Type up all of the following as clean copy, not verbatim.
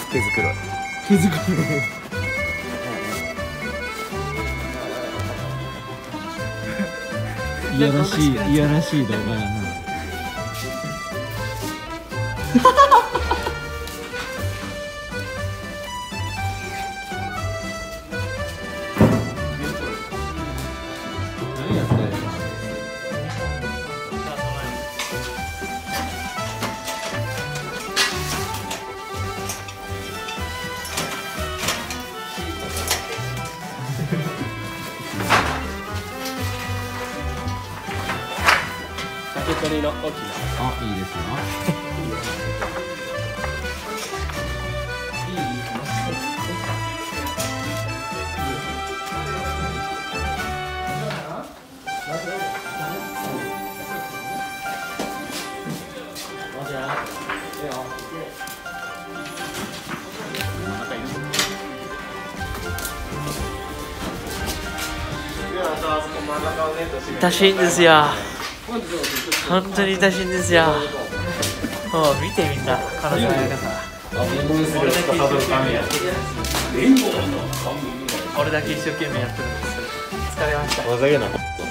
毛づくろい。 毛づくろい。いやらしい動画やな。何やってんの。 竹取の大きな。 あ、いいですよ。 痛しいんですよ。本当に痛しいんですよ。もう見てみんな彼女のやり方。俺だけ一生懸命やってるんです。疲れました。 ふざけんな。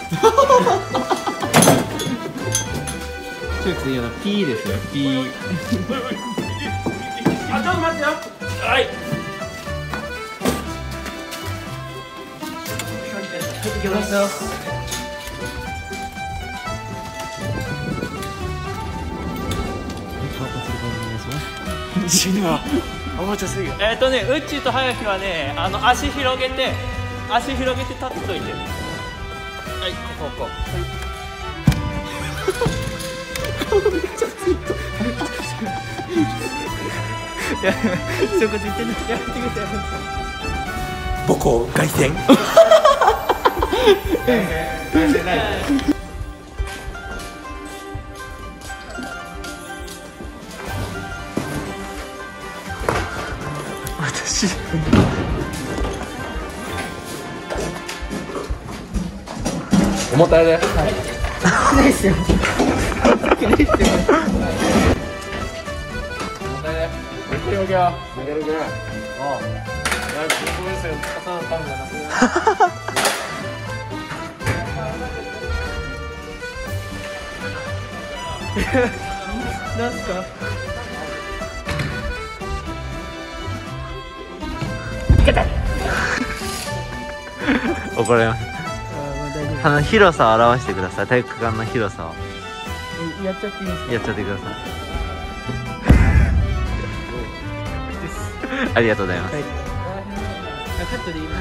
チョイクいいよな。ピーですよ。ピー。 あ、ちょっと待ってよ。はい。行きますよ。死ぬわ。おもちゃすぎる。うっちーと早木はね、足広げて立っといて。はい、ここ。顔めっちゃついた。いや、一言言ってね。やめてください。 母校凱旋。 私。 重たいで。はい。 ないですよ。ないですよ。 重たいで。抜けるけ。ああ。やる気そうですよ。重なったんだな。 なんすか。 怒られます。広さを表してください。体育館の広さをやっちゃっていいですか。 やっちゃってください。ありがとうございます。 カットでいいの。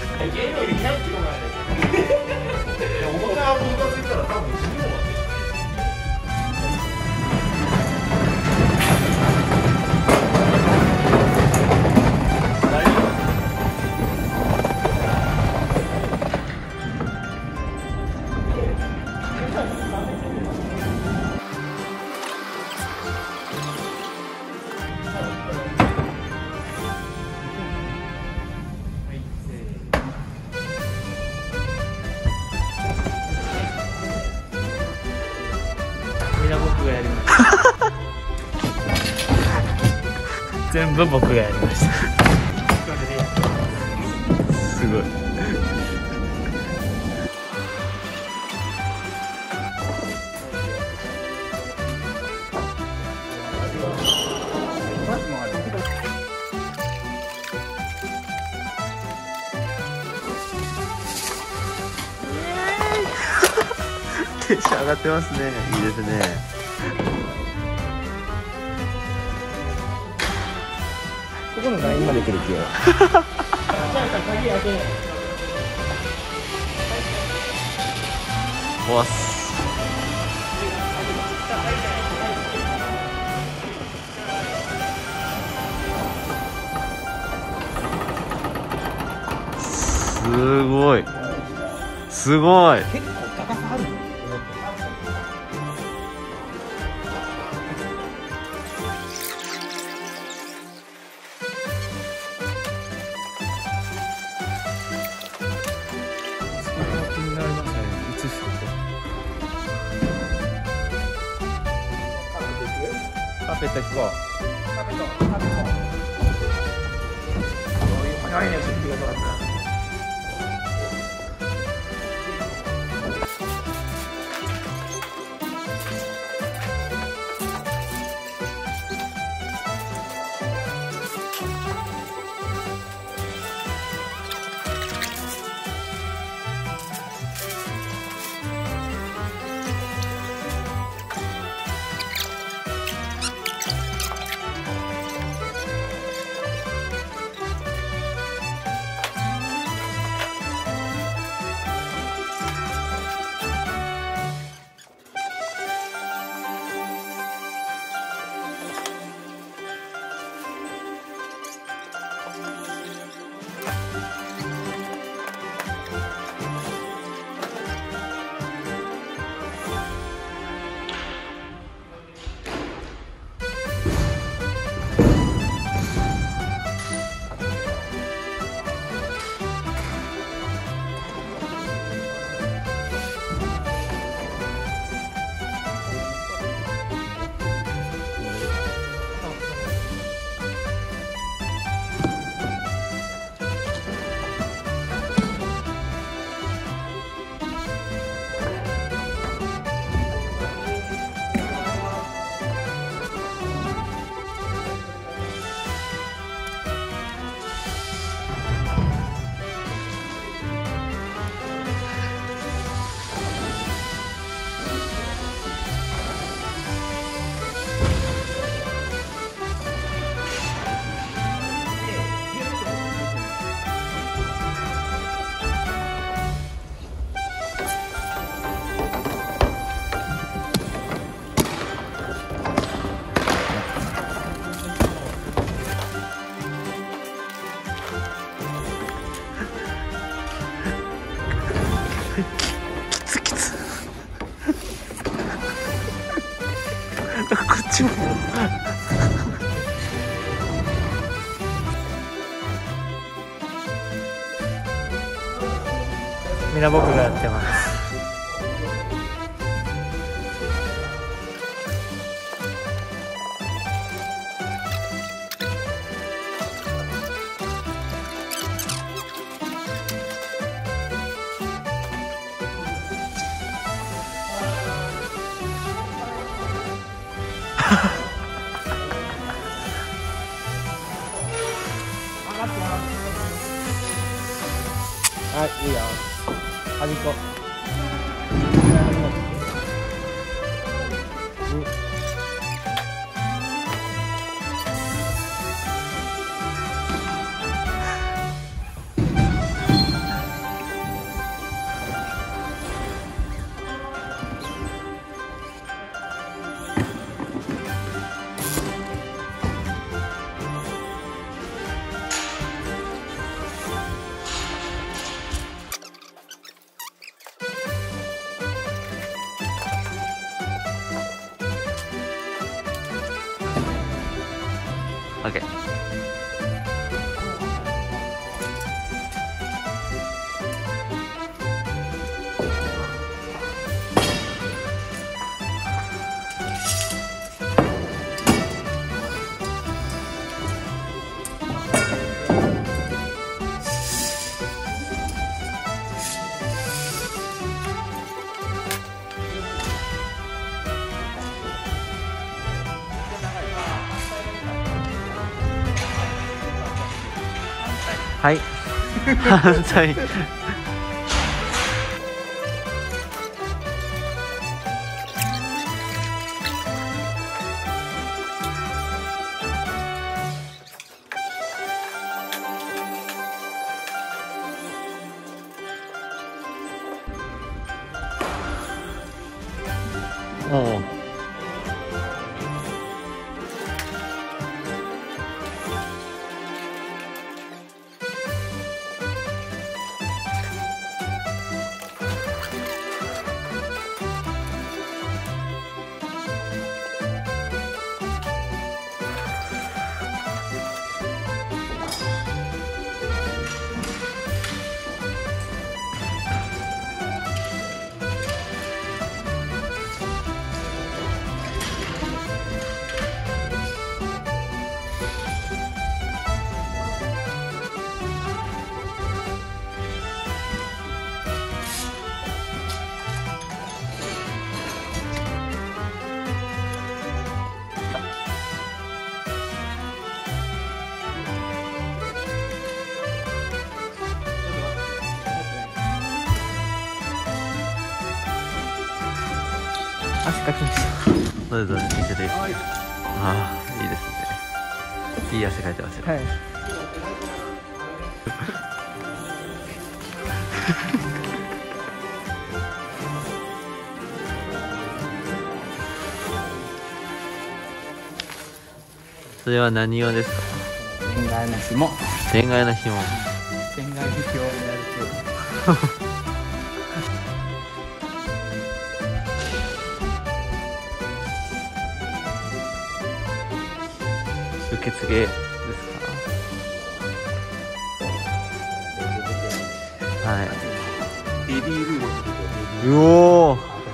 僕がやりました。全部僕がやりました。 すごい。テンション上がってますね。いいですね。 ここのラインまで来る気よ。 壊す。すごい。すごい。 結構高さある。カーペット行こう。カーペット。 ないね、出費がかかった。 こっちもみんな僕がやってます。 はい、いいよ。端っこ。 オッケー。はい。反対。おお。 汗かきました。 どうぞ見せて。ああ、いいですね。いい汗かいてますよ。 はい。 それは何用ですか？ 天外の紐。 天外の紐。 天外不況になる受付ですか？はい。 ベビールーム。 うおー。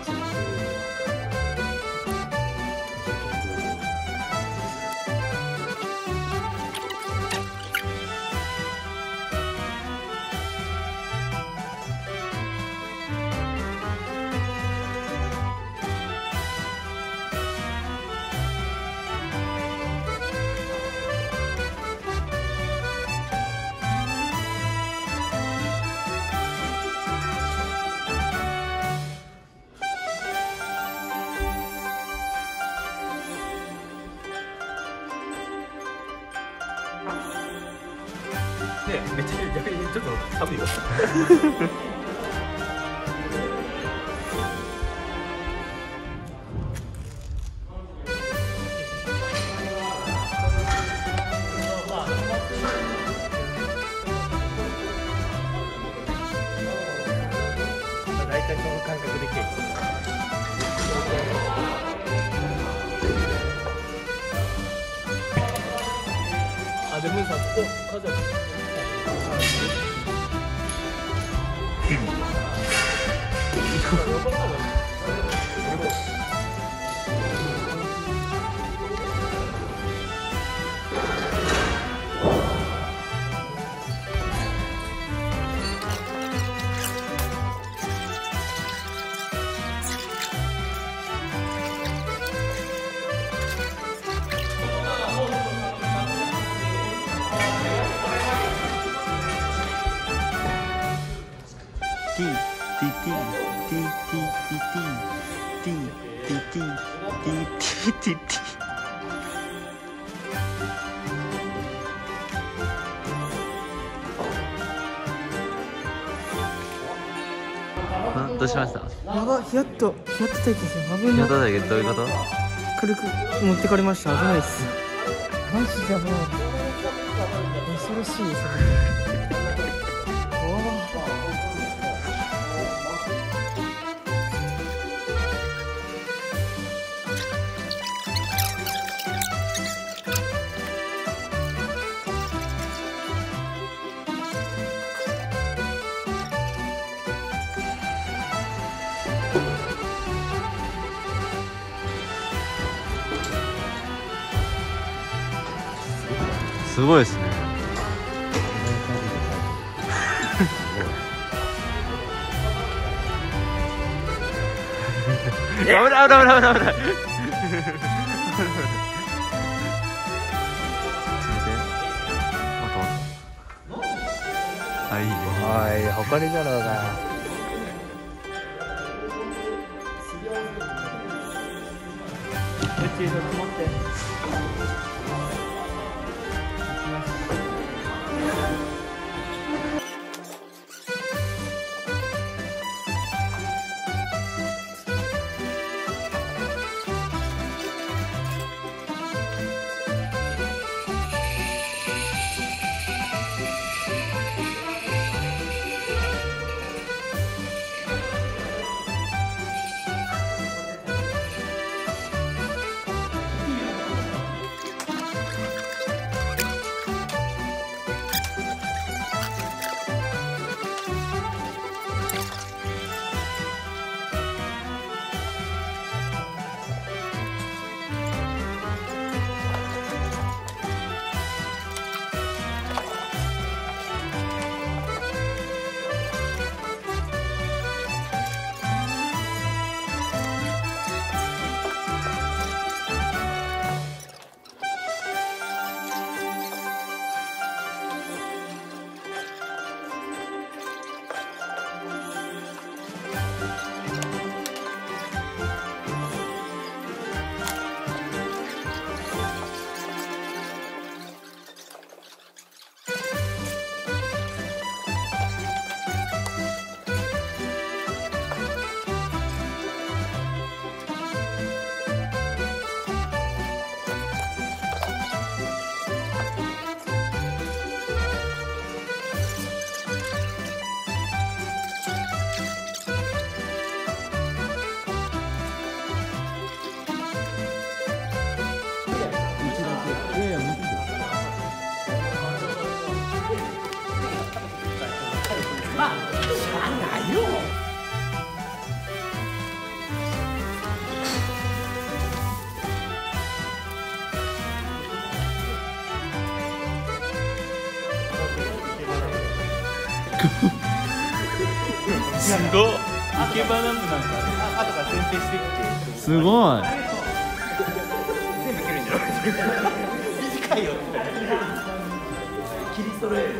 ね、めっちゃ逆にちょっと寒いよ。大体その感覚でケーキ。 あ、でもさ、ここ数えて。 どうしました？ やば、ヒヤッと体験ですよ。危ない。 やっただけどういうこと？ 軽く持ってかれました。危ないっす。マジで危ない。恐ろしいです。 すごいですね。危ない危ない危ない危ない。あ、いいね。 おい、誇りだろうが。宇宙の積もって。 すごい。生け花もなんか後から剪定してきて。 すごい。 全部切るんじゃない短いよって切り揃える。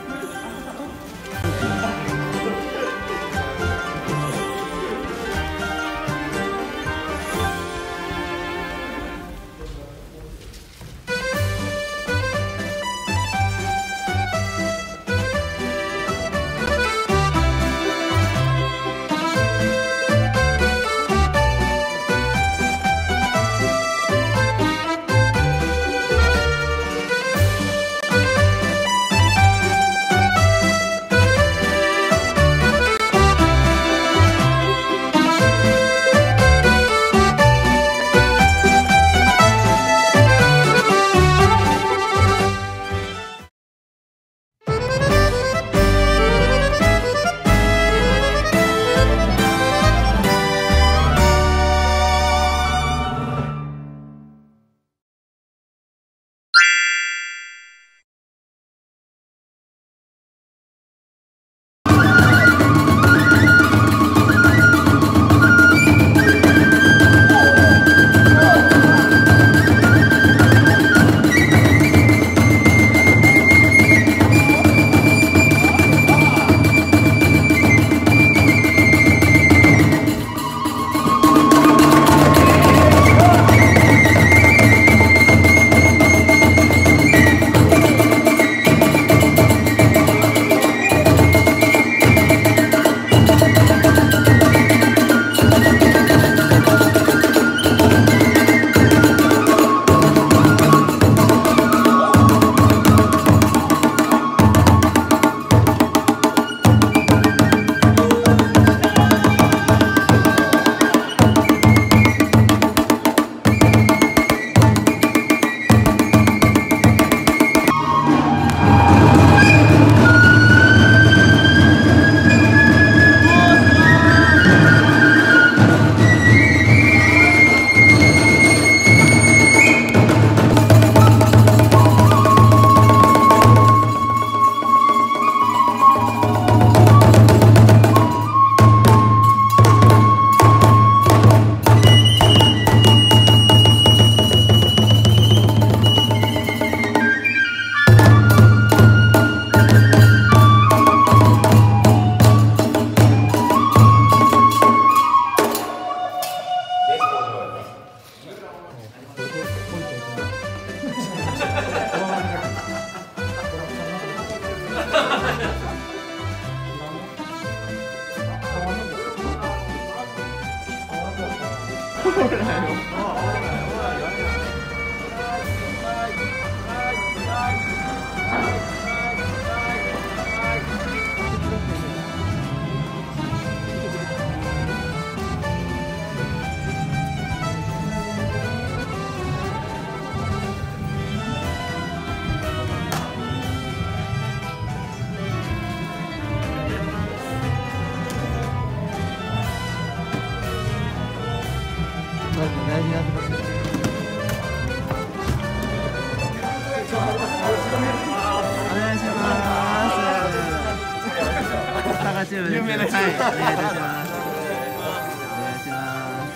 有名です。はい、お願いいたします。お願いします。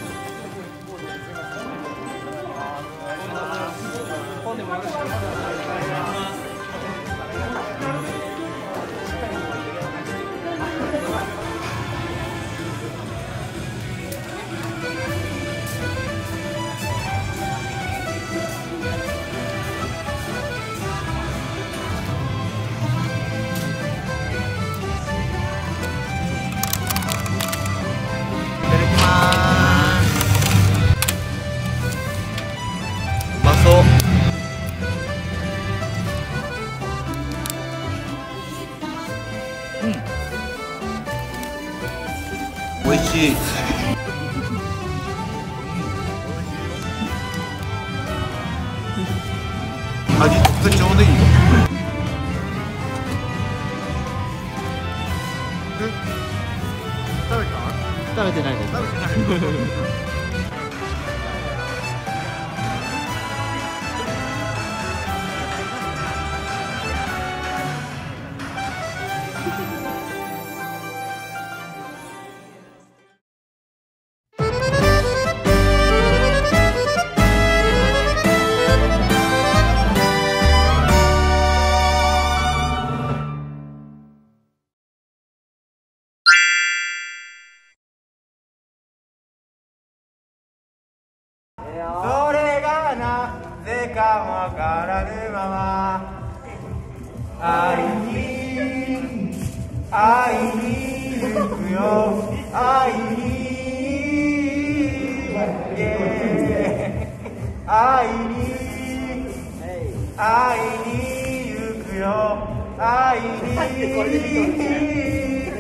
本でもよろしくお願いします。 美味しい。味付けちょうどいい。 食べてないです。 それがなぜかわからぬまま会いに行くよ会いに行くよ会いに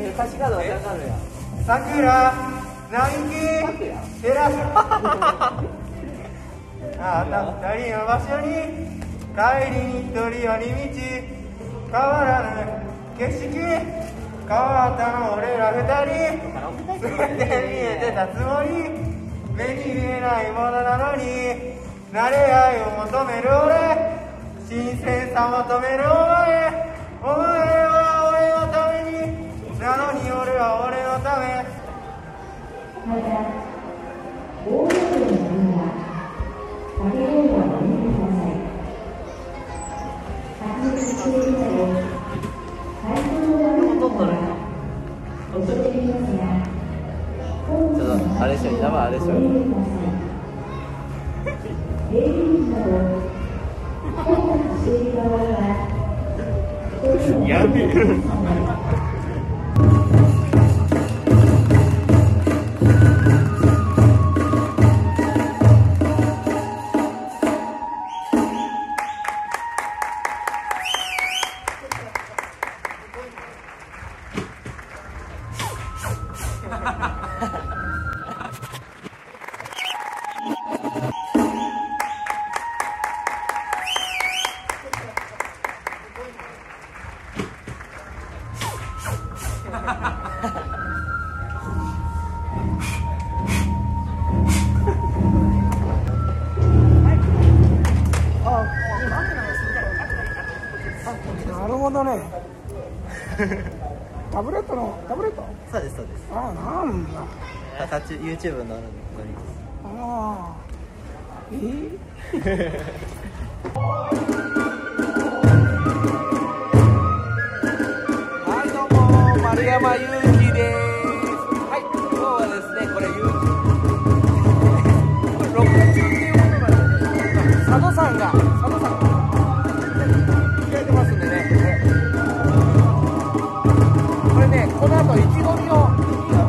桜並木照らすあな二人の場所に帰りに一人寄り道変わらぬ景色変わったの俺ら二人全て見えてたつもり目に見えないものなのに慣れ合いを求める俺新鮮さ求めるお前は俺のためになのに俺は俺のためちょっとあれでしょ、稲葉あれでしょ。やめる。 なるほどね。タブレット？ そうですそうです。 ああ、なんだ。 形 YouTube の乗りああ。 はい、どうも丸山裕貴です。はい、今日はですね、これこれ録中っていうことなんでね、佐野さんが控えてますんでね、これね、この後意気込みを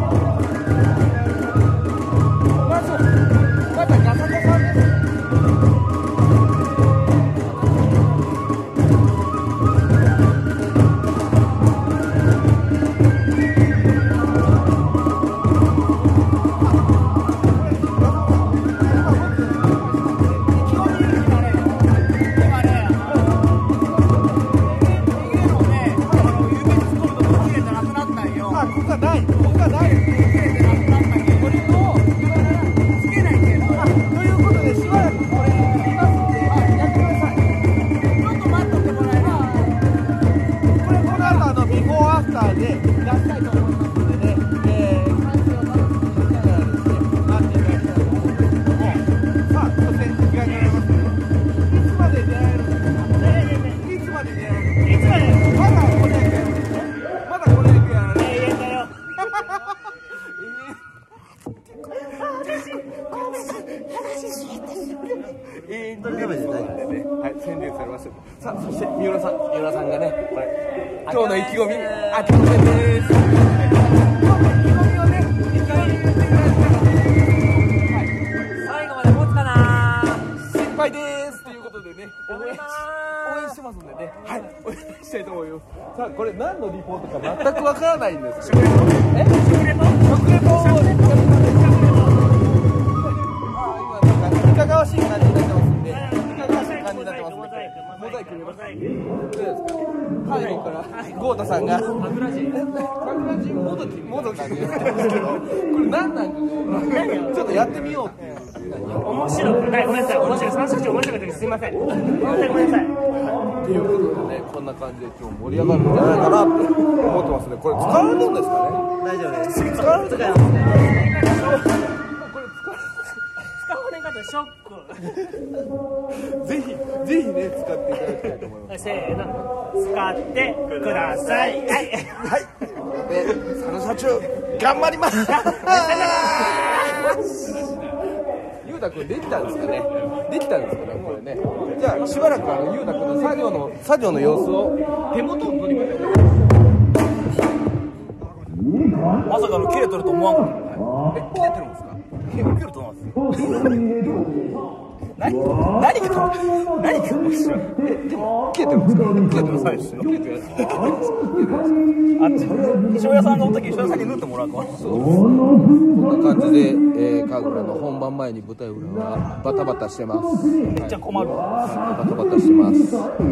またガサコさんです。宣伝されました。さあ、そして三浦さんがね、これ今日の意気込み、あきこめです。今日の意気込みをね、一回言ってください。 最後まで持つかな。 心配ですということでね、応援してますんでね、はい、お願いしたいと思います。さあ、これ何のリポートか全くわからないんですけど、食レポいかがわしい感じになってますんで、モザザイクでございます。背後から豪太さんが桜人もどきこれ何なんかちょっとやってみようっていう面白くない、ごめんなさい、面白い、3社長面白かったです、すいません、ごめんなさい、ごめんなさい。 っていうことでね、こんな感じで今日盛り上がるんじゃないかなって思ってますね。これ使えるんですかね。 大丈夫です。 使えるんですか。 使われ方ショック。 ぜひね使っていただきたいと思います。 せーの、使ってください。はい。 で、佐野社長頑張ります。ゆうたくんできたんですかね。できたんですかねこれね。じゃあしばらくゆうたくんの作業の様子を手元を取りましょう。 まさかの切れとると思わんかった。 切れてるんですか。 切れとるんです何が面白い。 でも切れてるんですか。切れてるんですよ。 あっち衣装屋さんがおったけど衣装屋さんに縫ってもらうか。 こんな感じで神楽の本番前に舞台裏はバタバタしてます。 めっちゃ困るわ。 バタバタしてます。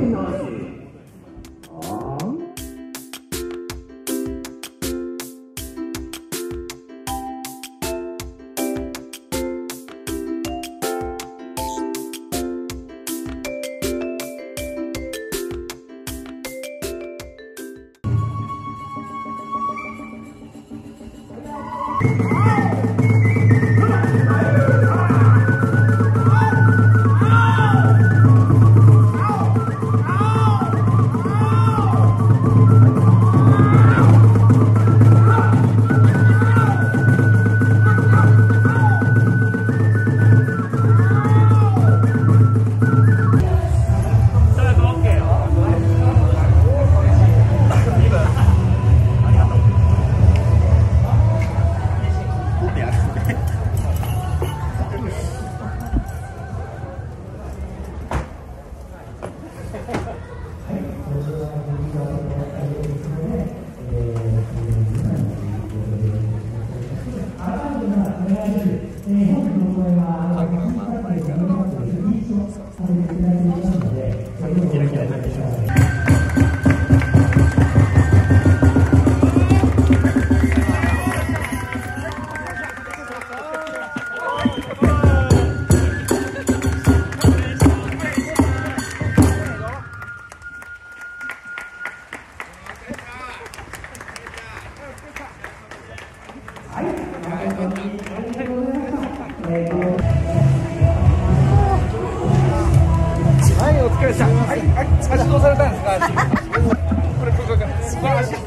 はい、お疲れさん。はい、足どうされたんですか。足。これ足どうされたんですか。足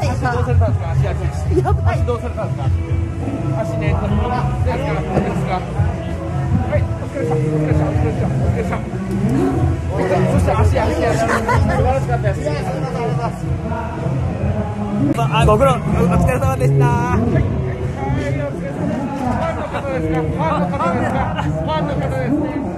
どうされたんですか。足ね。ですか。はい、お疲れさん。お疲れさん。お疲れさん。そして足。素晴らしかったです。 ご苦労、お疲れ様でした。 はい、お疲れ様。ファンの方ですか。ファンの方ですか。ファンの方ですね。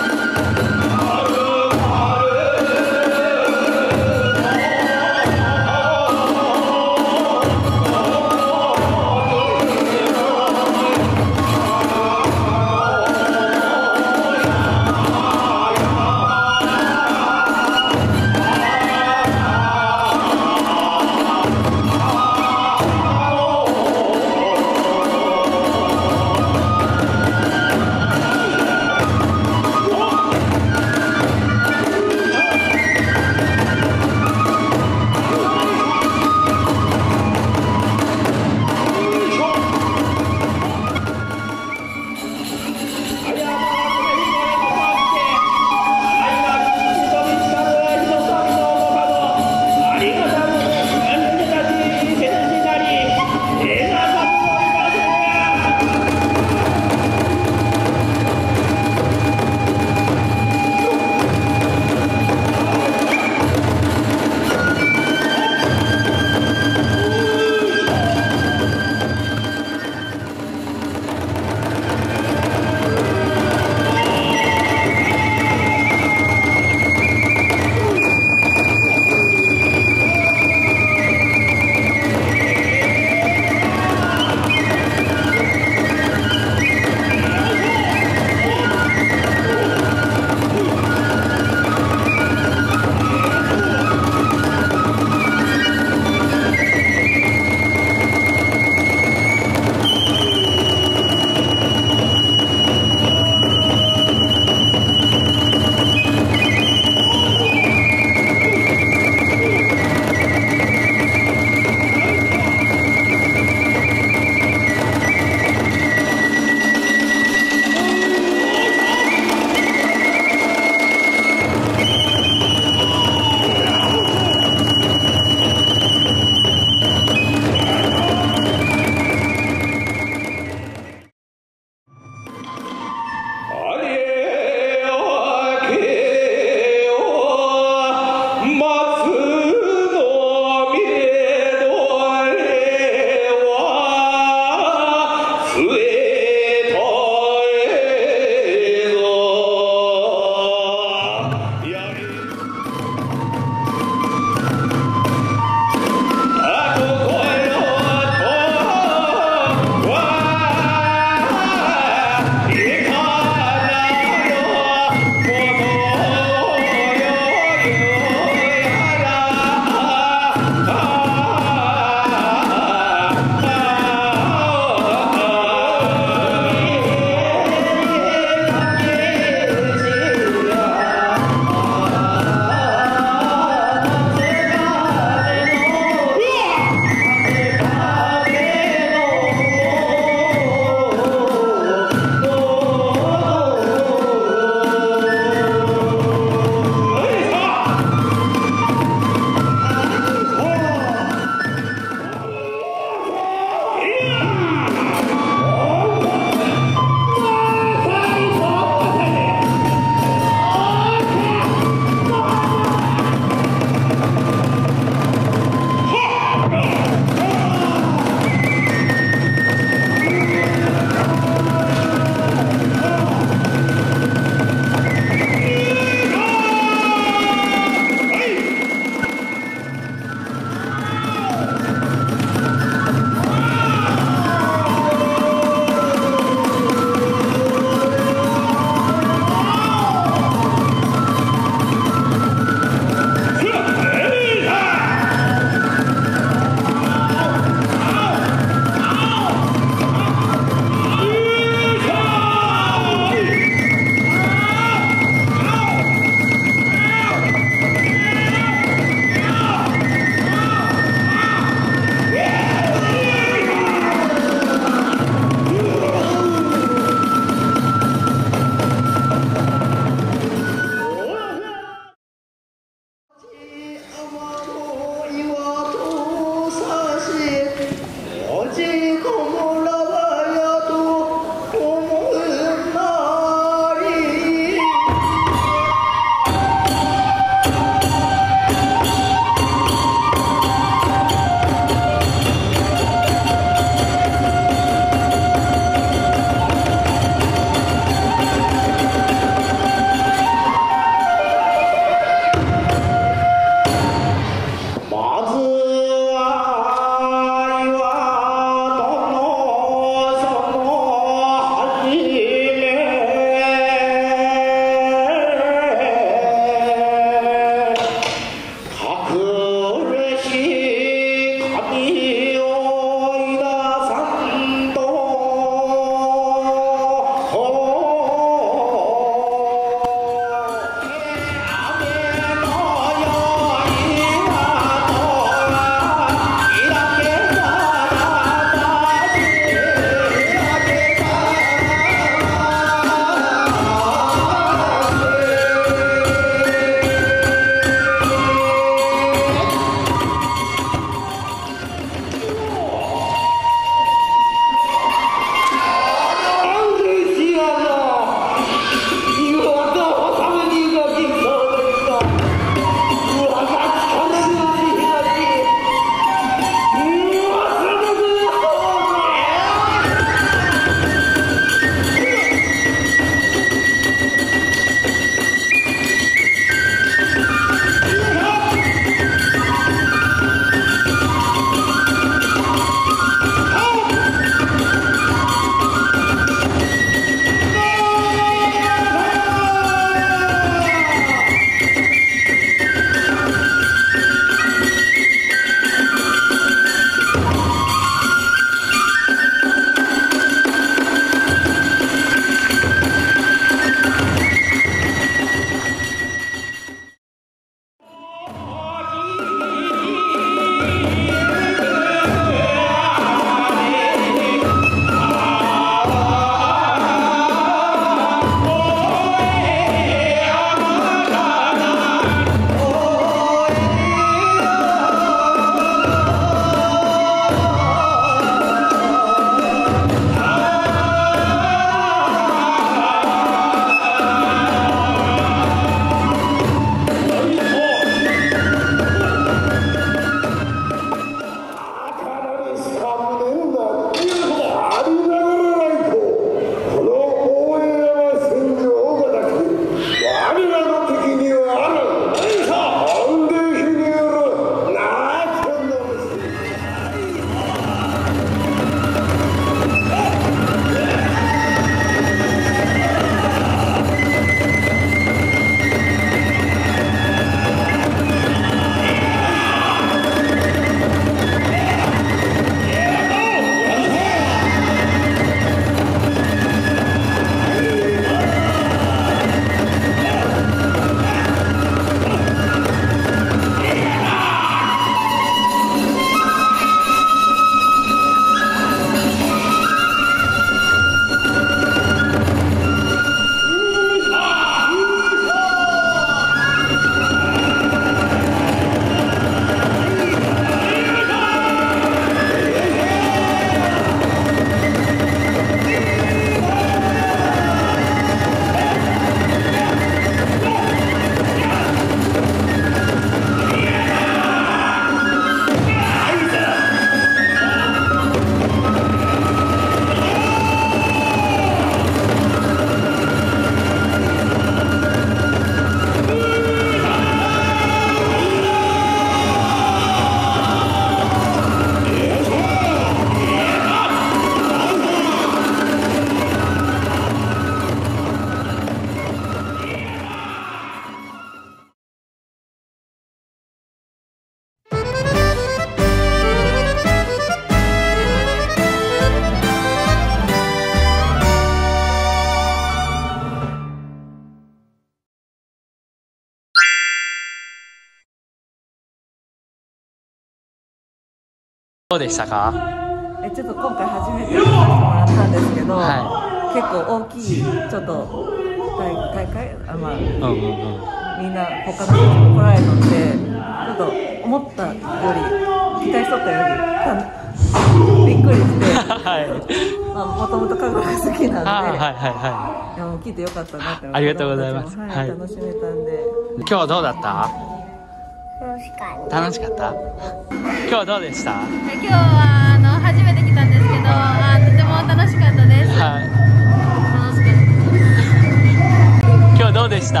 どうでしたか？ ちょっと今回初めて来させてもらったんですけど、 は結構大きいちょっと大会まあ、みんな他の人も来られるので、ちょっと思ったより期待しとったよりびっくりして、まあもともと韓国が好きなんで、いやもう聞いてよかったなって思って。 ありがとうございます。 はい、楽しめたんで。 今日はどうだった？楽しかった。今日どうでした？ 今日は初めて来たんですけど、とても楽しかったです。 はい。 楽しかった。 今日どうでした？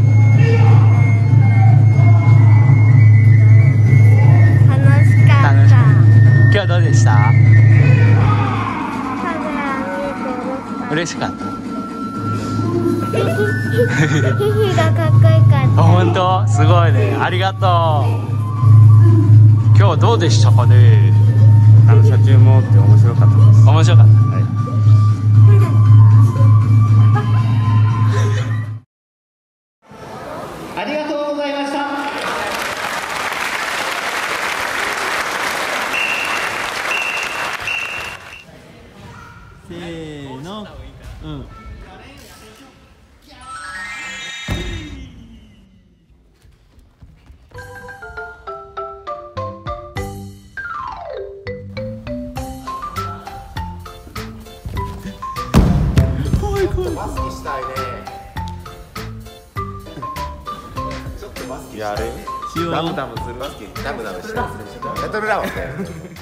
楽しかった。 今日どうでした？嬉しかった。 ヒヒがかっこよかった。 本当すごいね、ありがとう。今日どうでしたかね？ 車中もって面白かったです。 面白かった。 ありがとうございました。 せーの。うん。 バスケしたいね。ちょっとバスケやる？ダムダムするバスケ。ダムダムしたい。メトロラマンだよ。